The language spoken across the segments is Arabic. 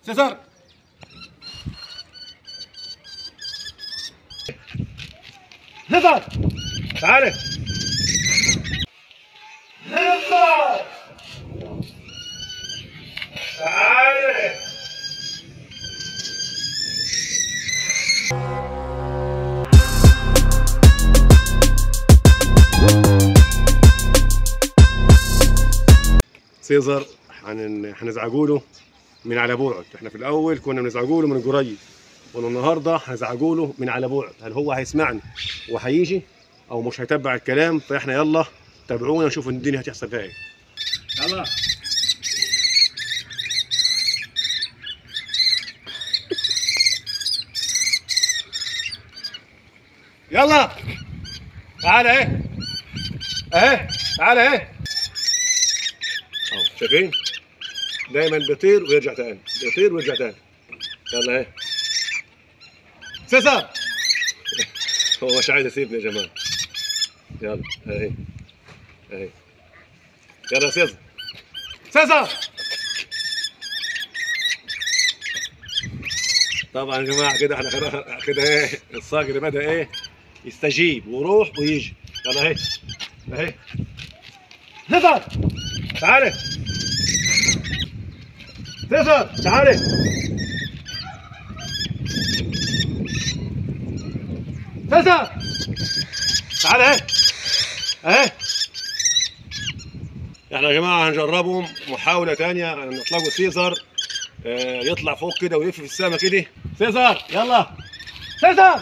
سيزر سيزر تعالى سيزر تعالى. سيزر هنزعجوا له من على بعد. احنا في الاول كنا بنزعجوا له من قريب، والنهارده هنزعجوا له من على بعد. هل هو هيسمعني وهيجي او مش هيتبع الكلام؟ فاحنا يلا تابعونا نشوف الدنيا هتحصل فيها ايه. يلا يلا تعالى اهي اهي تعالى اهي اهو. شايفين؟ دايما بيطير ويرجع تاني، بيطير ويرجع تاني. يلا اهي سيزر. هو مش عايز يسيبني يا جماعه. يلا اهي اهي. يلا سيزر سيزر. طبعا يا جماعه كده احنا كده ايه، الصقر بدا ايه يستجيب ويروح ويجي. يلا اهي اهي سيزر تعالى سيزر تعالى. سيزر تعالى اهي اهي. احنا يا جماعه هنجربهم محاوله ثانيه، نطلقوا سيزر يطلع فوق كده ويلف في السماء كده. سيزر يلا سيزر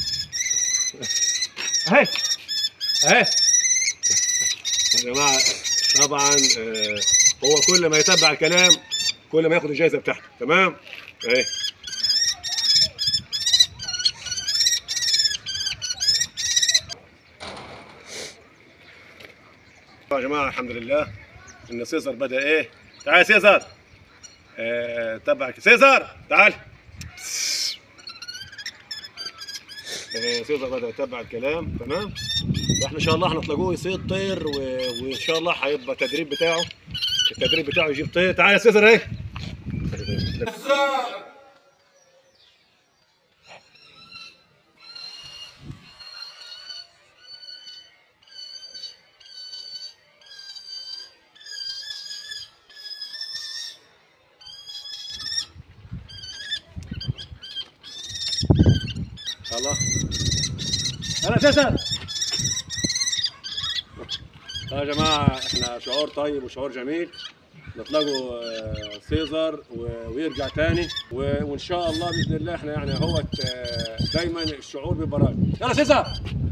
اهي اهي. يا جماعه طبعا هو كل ما يتبع الكلام كل ما ياخد الجائزه بتاعته. تمام اهي. يا جماعه الحمد لله ان سيزر بدا ايه. تعال يا سيزر تبعك سيزر تعال. سيزر بدا يتبع الكلام. تمام. احنا ان شاء الله هنطلقوه يصيد طير وان شاء الله هيبقى التدريب بتاعه يجيب طير. تعال يا سيزر اهي. يلا يلا سيزر. يا جماعه احنا شعور طيب وشعور جميل نطلقوا سيزر ويرجع تاني، وان شاء الله باذن الله احنا يعني اهوت دايما الشعور بيبقى راجع. يلا سيزر.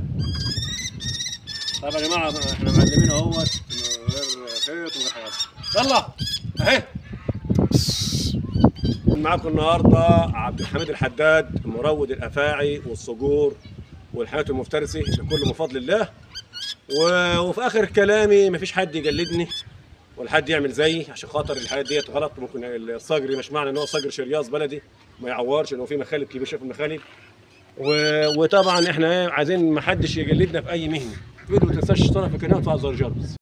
طيب يا جماعه احنا معلمين اهوت من غير خيط ومن غير حاجه. يلا اهي. معاكم النهارده عبد الحميد الحداد، مروض الافاعي والصقور والحيوانات المفترسه بكل من فضل الله. وفي اخر كلامي مفيش حد يجلدني ولا حد يعمل زيي، عشان خاطر الحاجات ديت غلط. ممكن الصقر مش معنى ان هو صقر شرياص بلدي ما يعورش، انه في مخالب كبير شايف المخالب. وطبعا احنا عايزين ما حدش يجلدنا في اي مهنه. فيديو ما تنساش تشترك في القناه وتفعل زر الجرس.